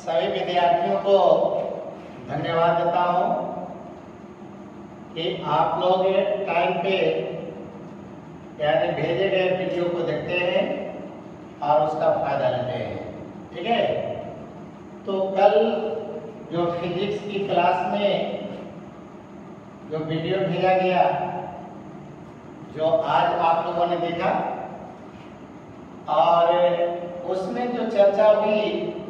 सभी विद्यार्थियों को धन्यवाद देता हूँ कि आप लोग टाइम पे यानी भेजे गए वीडियो को देखते हैं और उसका फायदा लेते हैं। ठीक है, तो कल जो फिजिक्स की क्लास में जो वीडियो भेजा गया, जो आज आप लोगों ने देखा, और उसमें जो चर्चा हुई,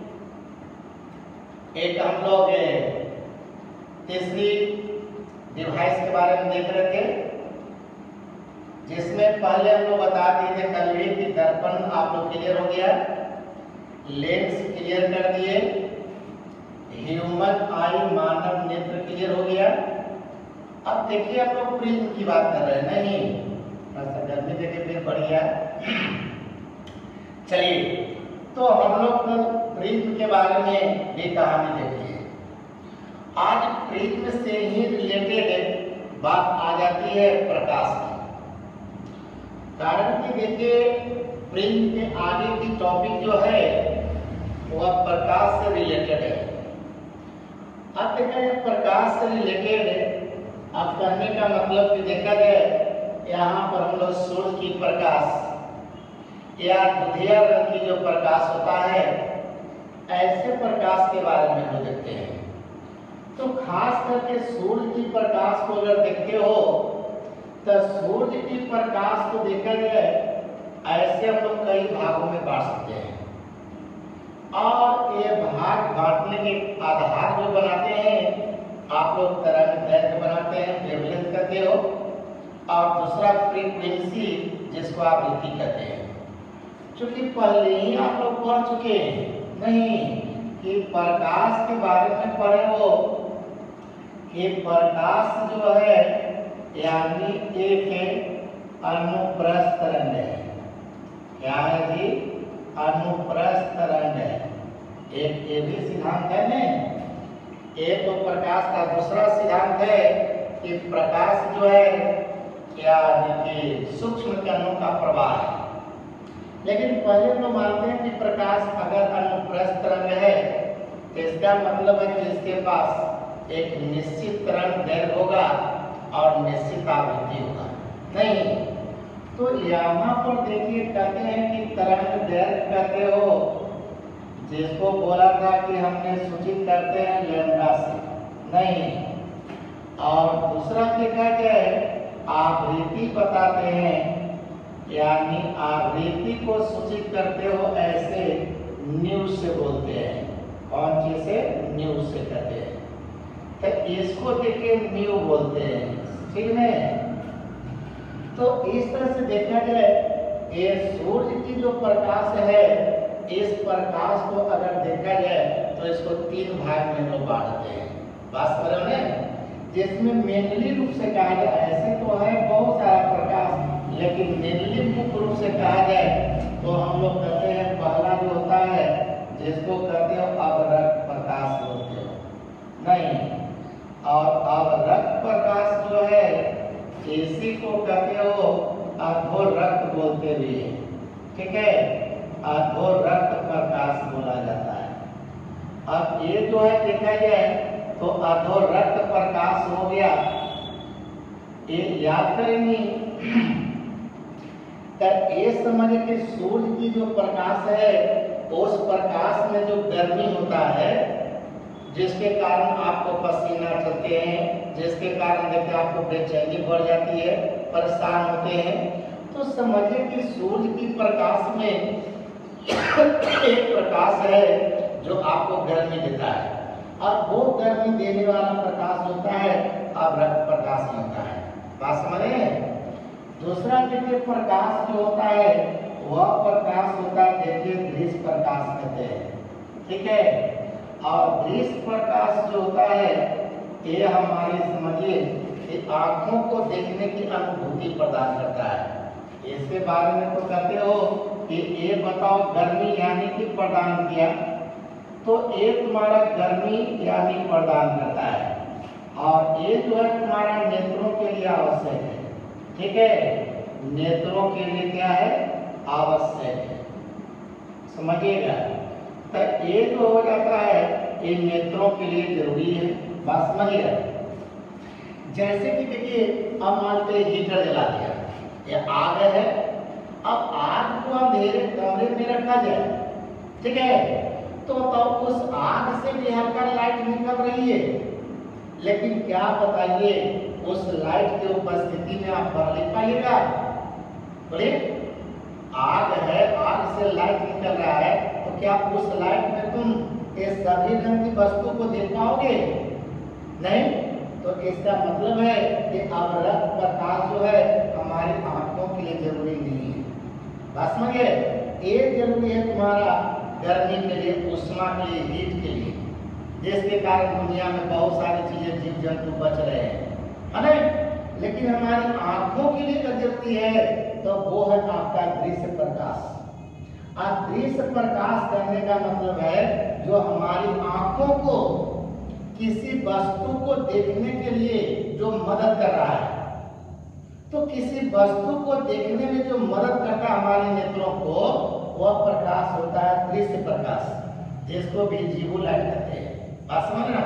एक हम लोग तीसरी डिवाइस के बारे में देख रहे थे, जिसमें पहले हम लोग बता दिए थे कल भी कि दर्पण आप लोग क्लियर हो गया, लेंस क्लियर कर दिए, ह्यूमन आई मानव नेत्र क्लियर हो गया। अब देखिए हम लोग प्रिज्म की बात कर रहे हैं, नहीं गर्मी देखिए फिर बढ़ गया। चलिए, तो हम लोग प्रिज्म के बारे में भी कहानी देखिए। आज प्रिज्म से ही रिलेटेड बात आ जाती है प्रकाश की, कारण कि देखिए प्रिज्म के आगे की टॉपिक जो है वह प्रकाश से रिलेटेड है। अब देखें प्रकाश से रिलेटेड अब कहने का मतलब कि देखा जाए यहाँ पर हम लोग सूर्य की प्रकाश या दुधिया रंग की जो प्रकाश होता है, ऐसे प्रकाश के बारे में हम देखते हैं। तो खास करके सूर्य की प्रकाश को अगर देखते हो तो सूर्य की प्रकाश को देखा जाए ऐसे हम लोग कई भागों में बांट सकते हैं, और ये भाग बांटने के आधार जो बनाते हैं आप लोग तरंग बनाते हैं, वेवलेंथ कहते हो, और दूसरा फ्रीक्वेंसी जिसको आप रीति कहते हैं। क्योंकि पहले ही आप लोग पढ़ चुके हैं नहीं कि प्रकाश के बारे में पढ़े हो कि प्रकाश जो है यानी एक अनुप्रस्थ तरंग है। क्या है जी? अनुप्रस्थ तरंग है। एक ये भी सिद्धांत है ना, एक तो प्रकाश का दूसरा सिद्धांत है कि प्रकाश जो है यानी कि सूक्ष्म कणों का प्रवाह है। लेकिन पहले तो मानते हैं कि प्रकाश अगर अनुप्रस्थ तरंग है तो इसका मतलब है कि इसके पास एक निश्चित तरंग दैर्घ्य होगा और निश्चित आवृत्ति होगा। नहीं, तो यहाँ पर देखिए कहते हैं कि तरंग दैर्घ्य कहते हो जिसको बोला था कि हमने सूचित करते हैं लैम्डा से, नहीं, और दूसरा देखा जाए आवृत्ति बताते हैं, यानी आवृत्ति को सूचित करते हो ऐसे न्यू से बोलते हैं। कौन चीज से? न्यू से कहते हैं, तो इसको देखिए न्यू बोलते हैं। ठीक है, तो इस तरह से देखा जाए ये सूर्य की जो प्रकाश है, इस प्रकाश को अगर देखा जाए तो इसको तीन भाग में लोग बांटते हैं। बात समझ रहे हैं? जिसमें मेनली रूप से कहा जाए, ऐसे तो है बहुत सारा प्रकाश, लेकिन मेनली मुख्य रूप से कहा जाए तो हम लोग कहते हैं पहला जो होता है जिसको कहते हो अवरक्त प्रकाश बोलते हो, नहीं, और अवरक्त प्रकाश जो है इसी को कहते हो अधोरक्त बोलते भी है। ठीक है, अधोरक्त प्रकाश बोला जाता है। अब ये जो है देखा जाए तो अधोरक्त प्रकाश हो गया, ये याद करेंगे तो ये समझ के सूर्य की जो प्रकाश है उस प्रकाश में जो गर्मी होता है जिसके कारण आपको पसीना चलते हैं, जिसके कारण देखिए आपको बेचैनी बढ़ जाती है, परेशान होते हैं, तो समझिए कि सूर्य की प्रकाश में एक प्रकाश है जो आपको गर्मी देता है, और वो गर्मी देने वाला प्रकाश होता है अवरक्त प्रकाश होता है। बात समझ रहे हैं? दूसरा देखिए प्रकाश जो होता है वह प्रकाश होता है देखिए दृश्य प्रकाश कहते हैं। ठीक है, और दृश्य प्रकाश जो होता है ये हमारी समझिए कि आंखों को देखने की अनुभूति प्रदान करता है। इसके बारे में तो कहते हो कि ये बताओ गर्मी यानी कि प्रदान किया, तो ये तुम्हारा गर्मी यानी प्रदान करता है, और ये जो है तुम्हारा नेत्रों के लिए आवश्यक है। ठीक है, नेत्रों के लिए क्या है? आवश्यक है, समझिएगा। तो ये जो हो जाता है ये नेत्रों के लिए जरूरी है। बात समझिए। जैसे कि देखिए अब मान लीजिए हीटर जला दिया, ये आग है, अब आग को अंधेरे कमरे में रखा जाए, ठीक है, तो बताओ उस आग से भी हल्का लाइट निकल रही है, लेकिन क्या बताइए उस लाइट की उपस्थिति में आप पढ़ लिख पाइएगा? बोलिए, आग है, आग से लाइट निकल रहा है, तो क्या उस लाइट में तुम ये सभी रंग की वस्तु को देख पाओगे? नहीं। तो इसका मतलब है कि अवरक्त प्रकाश जो है हमारी आंखों के लिए जरूरी नहीं है। बात समझिए, ये जरूरी है तुम्हारा गर्मी के लिए, उष्मा के लिए, हीट के लिए, जिसके कारण दुनिया में बहुत सारी चीजें जीव जंतु बच रहे हैं, है ना? लेकिन हमारी आंखों के लिए अगर जरूरी है तो वो है आपका दृश्य प्रकाश। अब दृश्य प्रकाश करने का मतलब है जो हमारी आंखों को किसी वस्तु को देखने के लिए जो मदद कर रहा है। तो किसी वस्तु को देखने में जो मदद करता है हमारे नेत्रों को, वह प्रकाश होता है दृश्य प्रकाश, जिसको विजिबल लाइट कहते हैं। बात समझना।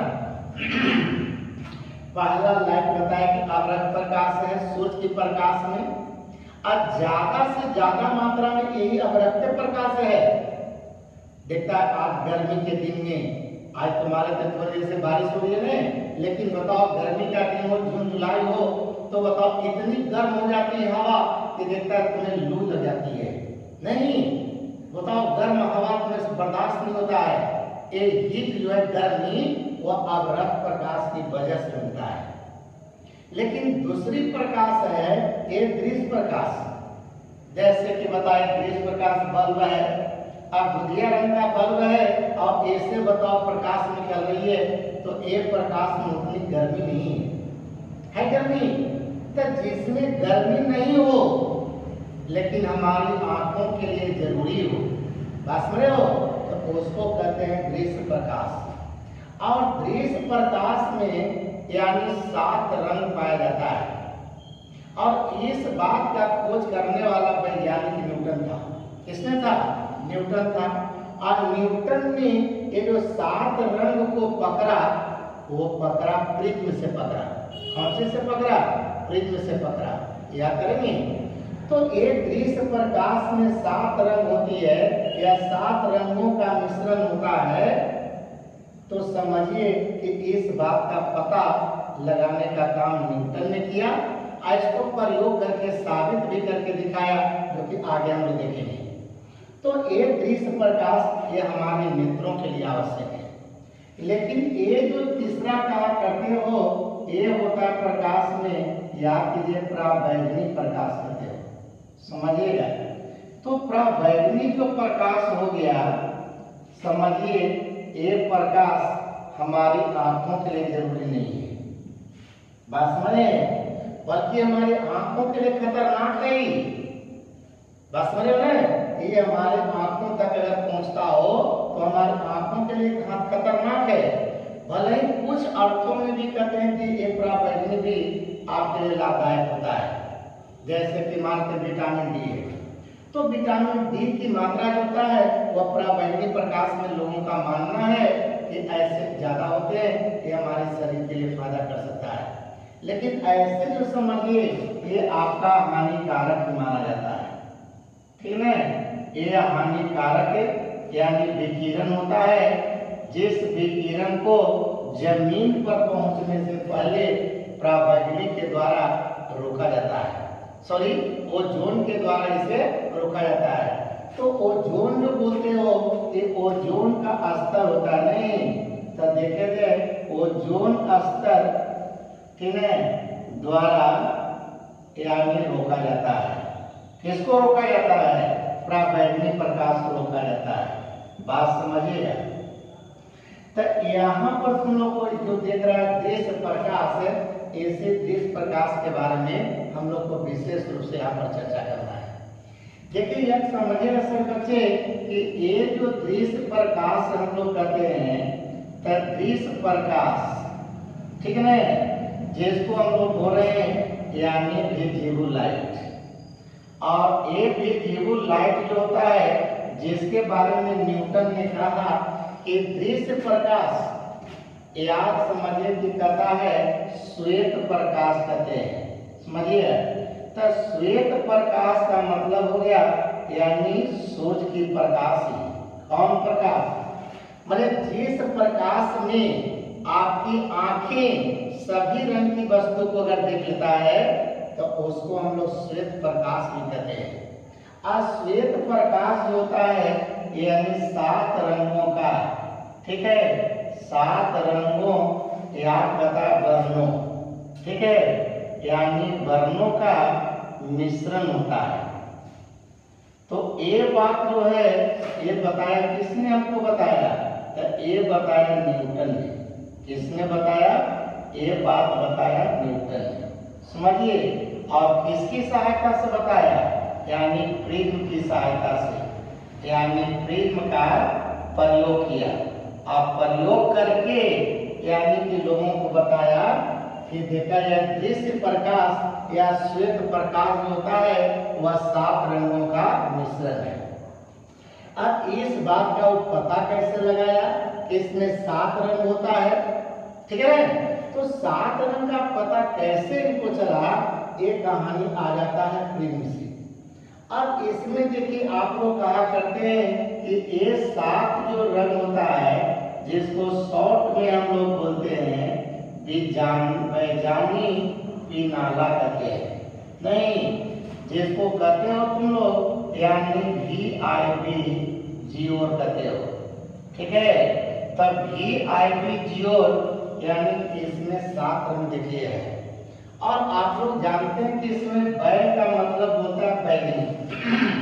पहला लाइट बताया कि अवरक्त प्रकाश है सूर्य के प्रकाश में, और ज्यादा से ज्यादा मात्रा में यही अवरक्त प्रकाश है। देखता है आज गर्मी के दिन में, आज तुम्हारे वजह से बारिश हो रही है ना, लेकिन बताओ गर्मी का दिन हो, जून जुलाई हो, तो बताओ इतनी गर्म हो जाती है हवा कि देखता है तुम्हें लू लग जाती है। नहीं, बताओ गर्म हवा तुम्हें बर्दाश्त नहीं होता है। ये हीट जो है गर्मी वो अवरक्त प्रकाश की वजह से मिलता है। लेकिन दूसरी प्रकाश है ये दृश्य प्रकाश। जैसे कि बताए दृश्य प्रकाश बल्ब है, अब दुधिया रंग का बल्ब है और ऐसे बताओ प्रकाश निकल रही है, तो एक प्रकाश में उतनी गर्मी नहीं है गर्मी। तो जिसमें गर्मी नहीं हो लेकिन हमारी आंखों के लिए जरूरी हो, बात समझ रहे हो, तो उसको कहते हैं दृश्य प्रकाश। और दृश्य प्रकाश में यानी 7 रंग पाया जाता है। और इस बात का खोज करने वाला वैज्ञानिक न्यूटन था। किसने था? न्यूटन था। और न्यूटन ने ये जो 7 रंग को पकड़ा, वो पकड़ा प्रिज्म से पकड़ा। कौन से पकड़ा? प्रिज्म से पकड़ा। याद करेंगे। तो एक दृश्य प्रकाश में 7 रंग होती है या 7 रंगों का मिश्रण होता है। तो समझिए कि इस बात का पता लगाने का काम न्यूटन ने किया, इसको प्रयोग करके साबित भी करके दिखाया, जो कि आगे हम लोग देखेंगे। तो एक दृश्य प्रकाश ये हमारे नेत्रों के लिए आवश्यक है। लेकिन ये जो तीसरा कहा करते हो, ये होता है प्रकाश में, याद कीजिए पराबैंगनी प्रकाश करते हो, समझिएगा। तो पराबैंगनी जो प्रकाश हो गया, समझिए ये प्रकाश हमारी आंखों के लिए जरूरी नहीं है। बात समझे, बल्कि हमारी आंखों के लिए खतरनाक है। बात समझे ना, ये हमारे आंखों तक अगर पहुंचता हो तो हमारी आंखों के लिए खतरनाक है। भले ही कुछ अर्थों में भी कहते हैं कि ये पराबैंगनी भी आपके लिए लाभदायक होता है। जैसे कि मानते विटामिन डी है, तो विटामिन डी की मात्रा जो होता है वह पराबैंगनी प्रकाश में लोगों का मानना है कि ऐसे ज्यादा होते हैं, ये हमारे शरीर के लिए फायदा कर सकता है। लेकिन ऐसे जो समझिए ये आपका हानिकारक माना जाता है, ठीक है। ये हानिकारक यानी विकिरण होता है, जिस विकिरण को जमीन पर पहुंचने से पहले पराबैंगनी के द्वारा रोका जाता है, सॉरी ओजोन के द्वारा इसे रोका जाता है। तो ओजोन जो बोलते हो, ये ओजोन का स्तर होता नहीं, तो देखे जाए ओजोन स्तर, ठीक है, द्वारा यानी रोका जाता है। किसको रोका जाता है? पराबैंगनी प्रकाश को रोका जाता है। बात समझिएगा। तो यहाँ पर तुम लोग को जो देख रहा है दृश्य प्रकाश है, ऐसे दृश्य प्रकाश के बारे में हम लोग को विशेष रूप से यहाँ पर चर्चा करना है। देखिए यह समझिएगा सब बच्चे कि ये जो दृश्य प्रकाश हम लोग कहते हैं, तो दृश्य प्रकाश, ठीक है ना, जिसको हम लोग बोल रहे हैं यानी विजिबल लाइट। और ये विजिबल लाइट जो होता है, जिसके बारे में न्यूटन ने कहा कि दृश्य प्रकाश याद समझिए कि कहता है श्वेत प्रकाश कहते हैं, समझिए। तो श्वेत प्रकाश का मतलब हो गया यानी सूर्य की प्रकाश ही। कौन प्रकाश? मतलब जिस प्रकाश में आपकी आंखें सभी रंग की वस्तु को अगर देख लेता है तो उसको हम लोग श्वेत प्रकाश भी कहते हैं। और श्वेत प्रकाश जो होता है यानी 7 रंगों का, ठीक है, 7 रंगों या बता वर्णों, ठीक है, यानी वर्णों का मिश्रण होता है। तो ये बात जो है ये बताया किसने हमको बताया? तो ये बताया न्यूटन ने। किसने बताया? ये बात बताया न्यूटन ने, समझिए। और किसकी सहायता से बताया? यानी प्रिज्म की सहायता से, यानी प्रिज्म का प्रयोग किया और प्रयोग करके यानी कि लोगों को बताया कि देखा जाए दृश्य प्रकाश या श्वेत प्रकाश जो होता है वह 7 रंगों का मिश्रण है। अब इस बात का पता कैसे लगाया कि इसमें 7 रंग होता है, ठीक है। तो 7 रंग का पता कैसे इनको चला, ये कहानी आ जाता है प्रिज्म से। अब इसमें देखिए आप लोग कहा करते हैं कि ये 7 जो रंग होता है जिसको शॉर्ट में हम लोग बोलते हैं वैज्ञानी नाला कहते हैं, नहीं जिसको कहते हो तुम लोग यानी VIP जियोर कहते हो, ठीक है। तब VIP जियोर यानी इसमें 7 रंग देखिए है। और आप लोग जानते हैं कि इसमें बै का मतलब होता है बैगनी,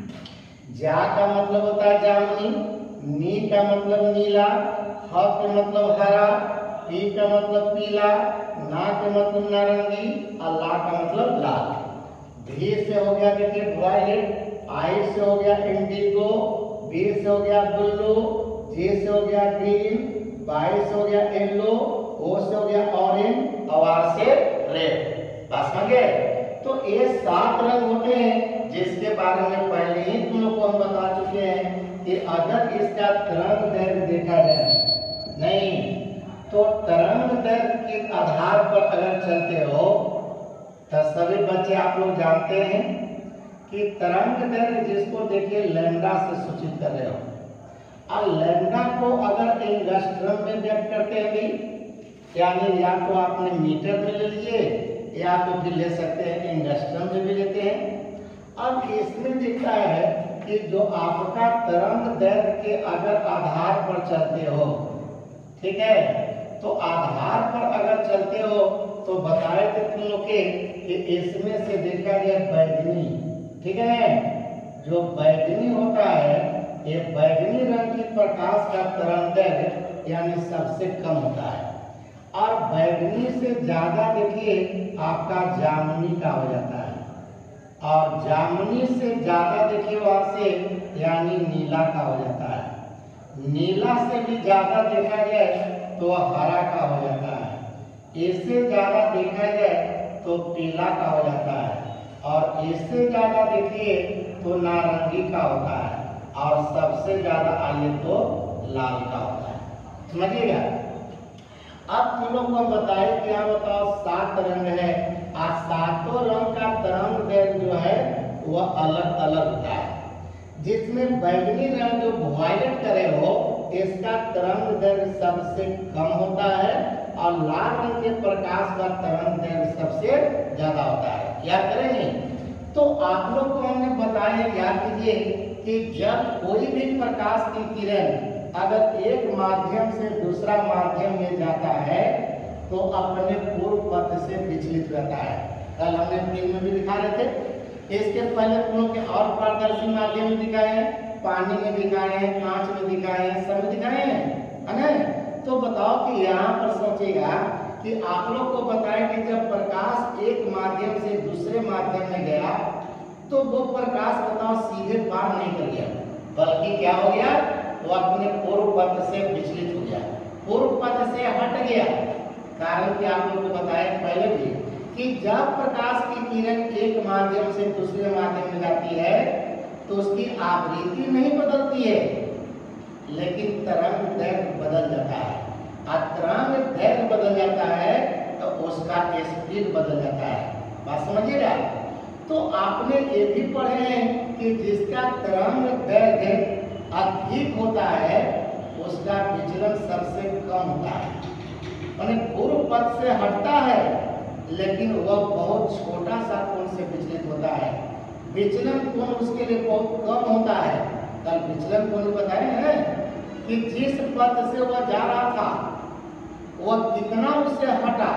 जा का मतलब होता है जामुनी, नी का मतलब नीला, ह का मतलब हरा, पी का मतलब पीला, ना का मतलब नारंगी और ला का मतलब लाल। भी से हो गया देखिए वायलेट, आई से हो गया इंडिगो, बी से हो गया ब्लू, जे से हो गया ग्रीन, वाई से हो गया येलो, ओ से हो गया ऑरेंज और आर से रेड। बात समझे? तो ये 7 रंग होते हैं जिसके बारे में पहले ही तुम लोग को हम बता चुके हैं कि अगर इसका तरंग दैर्घ्य देखा जाए, नहीं तो तरंग दैर्घ्य के आधार पर अगर चलते हो तो सभी बच्चे आप लोग जानते हैं कि तरंग दैर्घ्य जिसको देखिए लैम्डा से सूचित कर रहे हो। और लैम्डा को अगर एंगस्ट्रम में व्यक्त करते हैं भी, यानी या तो आपने मीटर में ले लिए या तो फिर ले सकते हैं एंगस्ट्रम में भी लेते हैं। अब इसमें दिखता है कि जो आपका तरंग दैर्घ्य के अगर आधार पर चलते हो, ठीक है, तो आधार पर अगर चलते हो तो बताए थे तुम लोग के कि इसमें से देखा गया बैगनी, ठीक है, जो बैगनी होता है ये बैगनी रंग की प्रकाश का तरंग दैर्घ्य यानी सबसे कम होता है। और बैगनी से ज्यादा देखिए आपका जामुनी का हो जाता है, और जामुनी से ज्यादा देखिए वहां से यानी नीला का हो जाता है। नीला से भी ज्यादा देखा जाए तो हरा का हो जाता है। इससे ज्यादा देखा जाए तो पीला का हो जाता है, और इससे ज्यादा देखिए तो नारंगी का होता है, और सबसे ज्यादा आइए तो लाल का होता है। समझिएगा? अब तुम लोग को बताए कि यहाँ बताओ 7 रंग है और 7 रंग का तरंग दैर्घ्य जो है वह अलग अलग होता है। जिसमें बैगनी रंग जो वायलेट करे हो इसका तरंग दैर्घ्य सबसे कम होता है, और लाल रंग के प्रकाश का तरंग दैर्घ्य सबसे ज्यादा होता है। याद करेंगे? तो आप लोग को हमने बताया, याद कीजिए कि जब कोई भी प्रकाश की किरण अगर एक माध्यम से दूसरा माध्यम में जाता है तो अपने पूर्व पथ से विचलित रहता है। कल हमने प्रिज्म में भी दिखा रहे थे। इसके पहले तुम लोग के और पारदर्शी माध्यम में दिखाए हैं, पानी में दिखाए हैं, कांच में दिखाए हैं, सब में दिखाए हैं, है ना? तो बताओ कि यहाँ पर सोचेगा कि आप लोग को बताया कि जब प्रकाश एक माध्यम से दूसरे माध्यम में गया तो वो प्रकाश बताओ सीधे पार नहीं कर गया, बल्कि क्या हो गया, वो अपने पूर्व पथ से विचलित हो गया, पूर्व पथ से हट गया। कारण कि आप लोग को बताया पहले भी कि जब प्रकाश की किरण एक माध्यम से दूसरे माध्यम में जाती है तो उसकी आवृत्ति नहीं बदलती है, लेकिन तरंग और तरंग दैर्घ्य बदल जाता है तो उसका स्पीड बदल जाता है। बात समझिएगा। तो आपने ये भी पढ़े हैं कि जिसका तरंग दैर्घ्य अधिक होता है उसका विचलन सबसे कम होता है। माने पूर्व पथ से हटता है लेकिन वह बहुत छोटा सा कोण से विचलित होता है। विचलन कोण उसके लिए बहुत कम होता है। कल विचलन कोण बताए हैं कि जिस पथ से वह जा रहा था वह कितना उससे हटा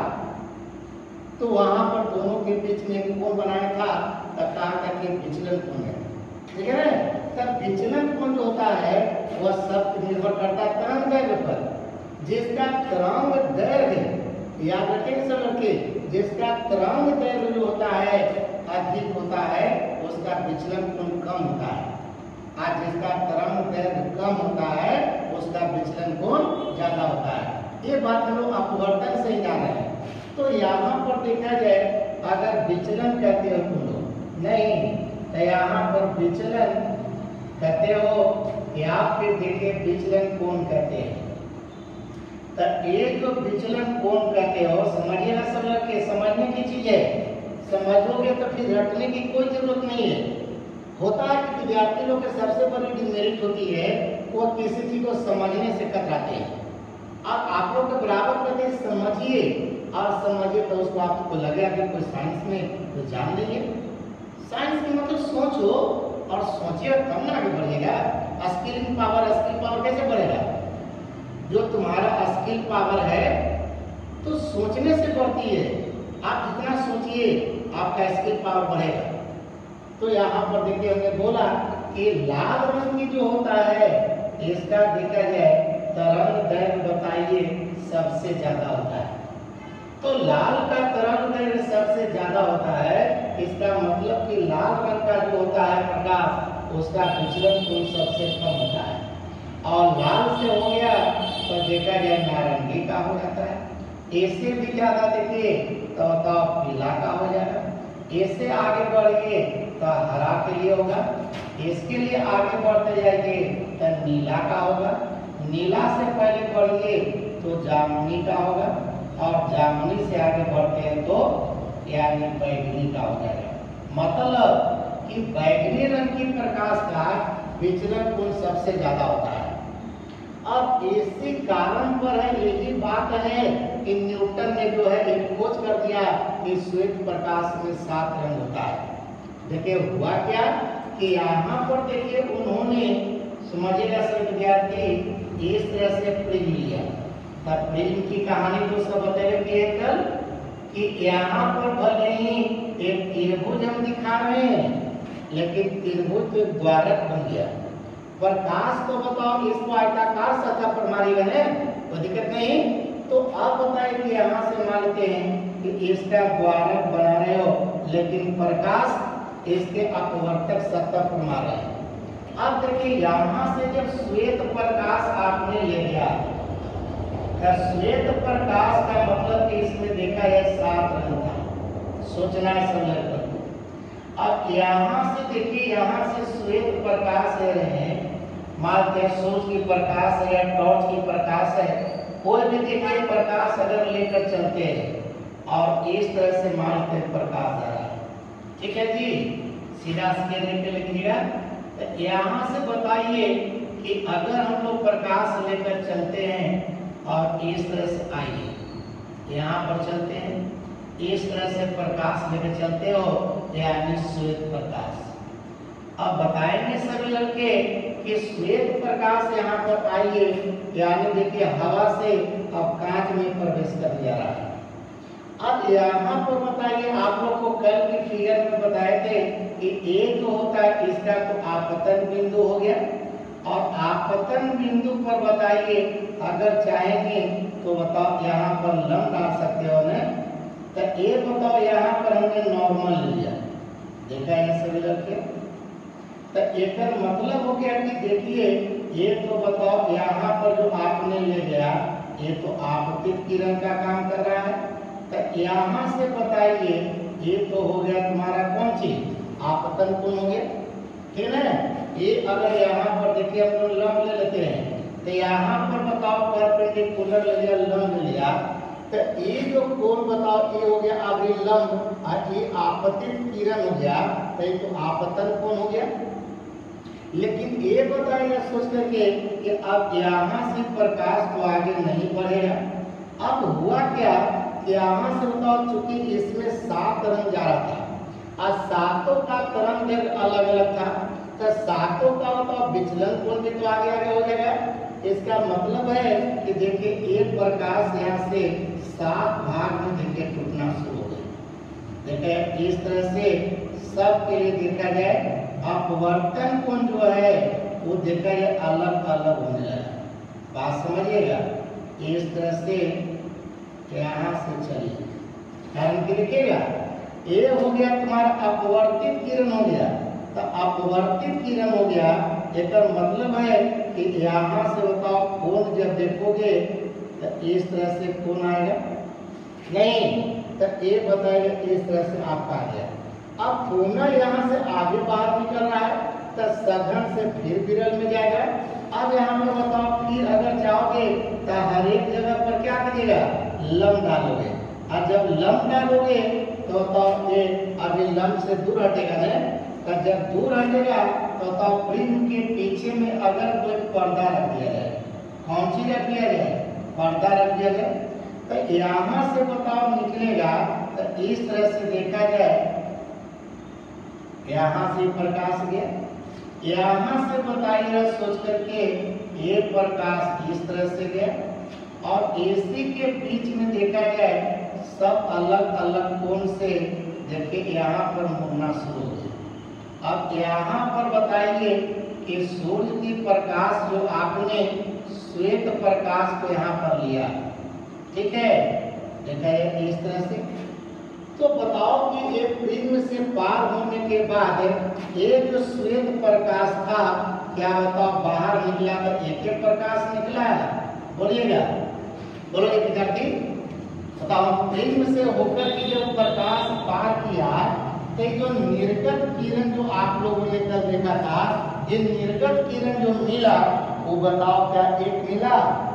तो वहां पर दोनों के बीच में एक कोण बनाया था तब कहा था कि विचलन कोण है। ठीक है ना। तब विचलन कोण जो होता है वह सब निर्भर करता है तरंग दैर्घ्य पर। जिसका तरंग दैर्घ्य याद रखें सब लड़के, जिसका तरंग दैर्घ्य जो होता है अधिक होता है उसका विचलन कोण कम होता है। आज जिसका तरंग दैर्घ्य कम होता है उसका विचलन कोण ज्यादा होता है। ये बात हम लोग अपवर्तन से ही जान रहे हैं। तो यहाँ पर देखा जाए अगर विचलन कहते हो तुम लोग नहीं तो यहाँ पर विचलन कहते हो या फिर देखिए विचलन कोण कहते हैं। तो एक विचलन कोण कहते हो समझिएगा सब लड़के, समझने की चीज है। समझोगे तो फिर रटने की कोई जरूरत नहीं है। होता है कि विद्यार्थी लोग के सबसे बड़ी डिमेरिट होती है वो किसी चीज को समझने से कतराते हैं। अब आप लोग के बराबर कहते हैं समझिए और समझिए तो उसको आपको लगेगा कि कोई साइंस में तो जान लीजिए। साइंस की मतलब सोचो और सोचिए तब ना आगे बढ़िएगा। स्किल पावर कैसे बढ़ेगा? जो तुम्हारा स्किल पावर है तो सोचने से बढ़ती है। आप जितना सोचिए आपका स्किल पावर बढ़ेगा। तो यहाँ पर देखिए हमने बोला कि लाल रंग की जो होता है इसका देखा जाए तरंग दैर्घ्य बताइए सबसे ज्यादा होता है। तो लाल का तरंग दैर्घ्य सबसे ज्यादा होता है। इसका मतलब कि लाल रंग का जो होता है प्रकाश उसका विचलन कोण सबसे कम होता है। और लाल से हो गया तो देखा जाए नारंगी का हो जाता है। इससे भी ज्यादा देखिए तो पीला का हो जाएगा। इससे आगे बढ़िए तो हरा के लिए होगा। इसके लिए आगे बढ़ते जाएंगे तो नीला का होगा। नीला से पहले बढ़िए तो जामुनी का होगा और जामुनी से आगे बढ़ते हैं तो यानी बैगनी का हो जाएगा। मतलब कि बैगनी रंग की प्रकाश का विचलन कोण सबसे ज्यादा होता है। अब इसी कारण पर है यही बात है कि न्यूटन ने जो है एक खोज कर दिया कि श्वेत प्रकाश में 7 रंग होता है। देखिए हुआ क्या कि यहाँ पर देखिए उन्होंने समझिएगा सब विद्यार्थी इस तरह से प्रिज्म लिया। तब प्रिज्म की कहानी तो सब बताएंगे कल कि यहाँ पर भले ही एक त्रिभुज हम दिखा रहे हैं लेकिन त्रिभुज तो द्वारक बन गया। प्रकाश तो बताओ इसको आयताकार सतह पर मारेगा ना, कोई दिक्कत नहीं। तो आप बताइए कि यहाँ से मान लेते हैं कि इसका द्वारक बना रहे हो लेकिन प्रकाश इसके अपवर्तक सतह पर मार रहे हैं। अब देखिए यहाँ से जब श्वेत प्रकाश आपने ले लिया तो श्वेत प्रकाश का मतलब कि इसमें देखा जाए 7 रंग था। सोचना है समझ। अब यहाँ से देखिए यहाँ से श्वेत प्रकाश ले रहे हैं, मानते हैं सूरज की प्रकाश है या टॉर्च की प्रकाश है, कोई भी देखिए प्रकाश अगर लेकर चलते हैं और इस तरह से मानते हैं प्रकाश आ रहा है। ठीक है जी, सीधा स्केल पे लिखिएगा। तो यहाँ से बताइए कि अगर हम लोग प्रकाश लेकर चलते हैं और इस तरह से आइए यहाँ पर चलते हैं, इस तरह से प्रकाश लेकर चलते हो यानी श्वेत प्रकाश। अब बताएंगे सभी लड़के कि श्वेत प्रकाश यहाँ पर आइए यानी देखिए हवा से अब कांच में प्रवेश कर जा रहा है। अब यहाँ पर बताइए आप लोग को कल की फिगर में बताए थे कि एक तो होता है इसका तो आपतन बिंदु हो गया और आपतन बिंदु पर बताइए अगर चाहेंगे तो बताओ यहाँ पर लंब डाल सकते हो ना। तो ये बताओ यहाँ पर हमने नॉर्मल लिया, देखा है सभी लड़के। तो एक मतलब हो गया कि देखिए ये तो बताओ यहाँ पर जो आपने ले गया ये तो आपतित किरण का काम कर रहा है। तो यहाँ से बताइए ये तो हो गया तुम्हारा कौन चीज आपतन कोण हो गया, ठीक है ना। ये अगर यहाँ पर देखिए हम लोग लंब ले लेते हैं तो यहाँ पर बताओ परपेंडिकुलर ले लिया, लंब लिया, तो ये जो कोण बताओ ये हो गया अब ये लंब और ये आपतित किरण हो गया, तो ये तो आपतन कोण हो गया। लेकिन ये बताइए सोच करके कि अब यहाँ से प्रकाश तो आगे नहीं बढ़ेगा। अब हुआ क्या कि यहाँ से बताओ चूंकि इसमें 7 रंग जा रहा था और सातों का तरंग अलग अलग था, तो सातों का बताओ विचलन कोण भी तो आगे आगे हो जाएगा। इसका मतलब है कि देखिए एक प्रकाश यहाँ से 7 भाग में देखिए टूटना शुरू हो गया। देखिए इस तरह से सबके लिए देखा जाए अपवर्तन कोण जो है वो देखा जाए अलग अलग होने लगा। बात समझिएगा, इस तरह से यहाँ से चलिए कारण की देखिएगा ये हो गया तुम्हारा अपवर्तित किरण हो गया। तो अपवर्तित किरण हो गया एक मतलब है कि यहाँ से बताओ कोण जब देखोगे तो इस तरह से कोण आएगा नहीं, तो ये बताएगा इस तरह से आपका आ गया। अब पुनः यहाँ से आगे बाहर निकल रहा है तो सघन से फिर विरल में जाएगा। अब यहाँ पे बताओ फिर अगर चाहोगे तो हर एक जगह पर क्या करिएगा लंब डालोगे, और जब लंब डालोगे तो बताओ ये अभी लंब से दूर हटेगा ना, तो जब दूर हटेगा तो बताओ प्रिज्म के पीछे में अगर कोई पर्दा रख दिया जाए, कौन चीज रख दिया जाए, पर्दा रख दिया जाए, तो यहाँ से बताओ निकलेगा। तो इस तरह से देखा जाए यहाँ से प्रकाश गया, यहाँ से बताइए सोच करके ये प्रकाश इस तरह से गया, और एसी के बीच में देखा जाए सब अलग अलग कोण से देखिए यहाँ पर मुड़ना शुरू हो गया। अब यहाँ पर बताइए कि सूर्य की प्रकाश जो आपने श्वेत प्रकाश को यहाँ पर लिया, ठीक है, देखा है इस तरह से। तो बताओ कि एक प्रिज्म से पार होने के बाद ये जो श्वेत प्रकाश था क्या बताओ बाहर निकला तो एक एक प्रकाश निकला है, बोलिएगा, बोलोगे विद्यार्थी बताओ। प्रिज्म से होकर के जब प्रकाश पार किया तो जो निर्गत किरण जो आप लोगों ने कल देखा था, ये निर्गत किरण जो मिला वो बताओ क्या एक मिला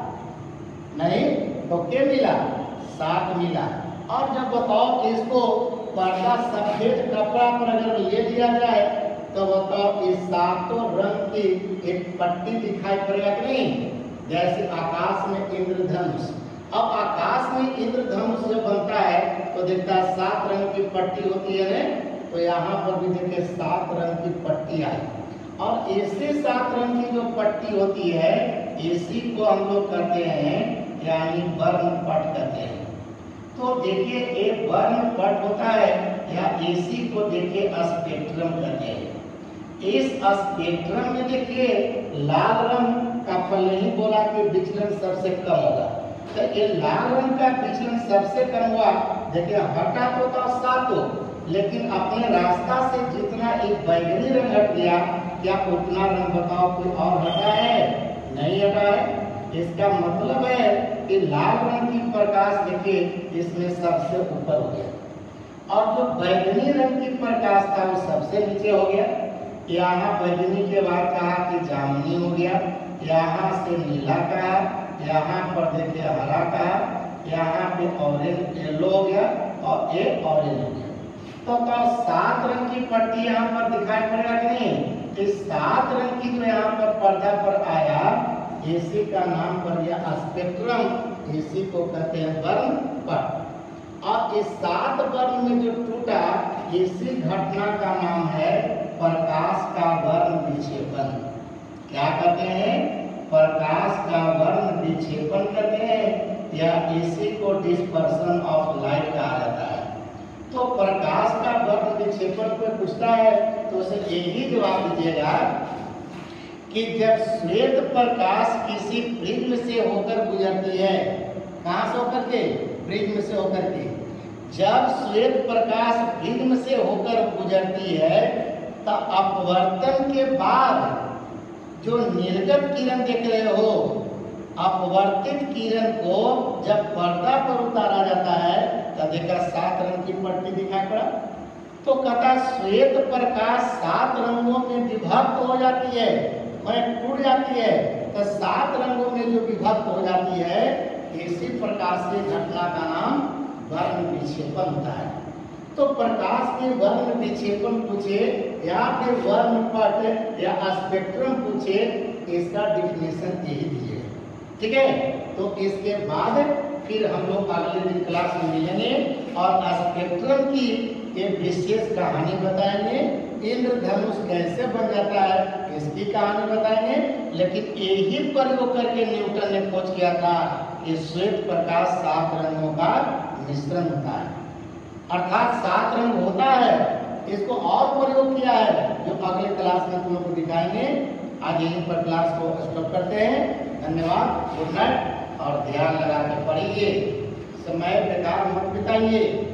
नहीं तो क्या मिला 7 मिला। और जब बताओ इसको पर्दा सफेद कपड़ा पर अगर ले लिया जाए तो बताओ इस 7 रंग की एक पट्टी दिखाई पड़ेगा कि नहीं, जैसे आकाश में इंद्रधनुष। अब आकाश में इंद्रधनुष जब बनता है तो देखता है 7 रंग की पट्टी होती है ना, तो यहाँ पर भी देखिए 7 रंग की पट्टी आई। और ऐसे 7 रंग की जो पट्टी होती है इसी को हम लोग कहते हैं यानी वर्णपट कहते हैं। तो देखिए एक वर्णपट होता है या इसी को देखिए स्पेक्ट्रम कहते हैं। इस स्पेक्ट्रम में देखिए लाल रंग का पहले ही बोला कि विचलन सबसे कम होगा, तो ये लाल रंग का विचलन सबसे कम हुआ। देखिए हटा तो था 7, लेकिन अपने रास्ता से जितना एक बैगनी रंग हट गया क्या उतना रंग बताओ कोई और हटा है, नहीं हटा है। इसका मतलब है कि लाल रंग की प्रकाश देखिए इसमें सबसे ऊपर हो गया और जो बैगनी रंग की प्रकाश था वो सबसे नीचे हो गया। यहाँ बैगनी के बाद कहा कि जामुनी हो गया, यहाँ से नीला कहा, यहाँ पर देखिए हरा कहा, यहाँ पे ऑरेंज येलो हो गया और ये ऑरेंज हो गया। तो 7 रंग की पट्टी यहाँ पर दिखाई पड़ेगा कि नहीं। इस 7 रंग की जो यहाँ पर पर्दा पर आया इसी का नाम पर गया स्पेक्ट्रम, इसी को कहते हैं वर्णपट। और इस 7 वर्ण में जो टूटा इसी घटना का नाम है प्रकाश का वर्ण विक्षेपण। क्या कहते हैं, प्रकाश का वर्ण विक्षेपण कहते हैं या इसी को डिस्पर्सन ऑफ लाइट कहा जाता है। तो प्रकाश का वर्ण विक्षेपण कोई पूछता है तो उसे यही जवाब दीजिएगा कि जब श्वेत प्रकाश किसी प्रिज्म से होकर गुजरती है, कहाँ से होकर के, प्रिज्म से होकर के, जब श्वेत प्रकाश प्रिज्म से होकर गुजरती है तो अपवर्तन के बाद जो निर्गत किरण देख रहे हो, अपवर्तित किरण को जब पर्दा पर उतारा जाता है तो देखा 7 रंग की पट्टी दिखाई पड़ा। तो कहता श्वेत प्रकाश 7 रंगों में विभक्त हो जाती है, टूट जाती है, तो 7 रंगों प्रकाशीय घटना का नाम वर्ण विक्षेपण होता है। तो प्रकाश के वर्ण विक्षेपण पूछे या फिर वर्णपट या स्पेक्ट्रम पूछे, इसका डिफिनेशन यही दिए, ठीक है। तो इसके बाद फिर हम लोग अगले दिन क्लास में मिलेंगे और स्पेक्ट्रम की एक विशेष कहानी बताएंगे, इंद्रधनुष कैसे बन जाता है इसकी कहानी बताएंगे। लेकिन यही प्रयोग करके न्यूटन ने खोज किया था कि श्वेत प्रकाश 7 रंगों का मिश्रण होता है, अर्थात 7 रंग होता है। इसको और प्रयोग किया है जो अगले क्लास में तुम लोग को दिखाएंगे। आज यहीं पर क्लास को स्टॉप करते हैं। धन्यवाद, गुड नाइट और ध्यान लगा के पढ़िए, समय बेकार मत बिताइए।